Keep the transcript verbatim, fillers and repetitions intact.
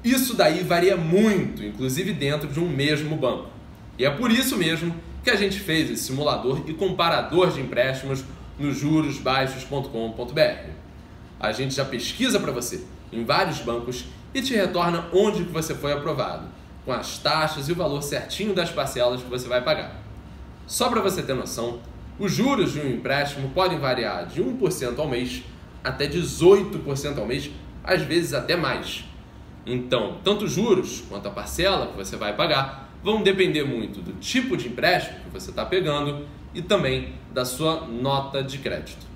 Isso daí varia muito, inclusive dentro de um mesmo banco. E é por isso mesmo que a gente fez esse simulador e comparador de empréstimos no juros baixos ponto com ponto br. A gente já pesquisa para você em vários bancos e te retorna onde que você foi aprovado, com as taxas e o valor certinho das parcelas que você vai pagar. Só para você ter noção, os juros de um empréstimo podem variar de um por cento ao mês até dezoito por cento ao mês, às vezes até mais. Então, tanto os juros quanto a parcela que você vai pagar vão depender muito do tipo de empréstimo que você está pegando e também da sua nota de crédito.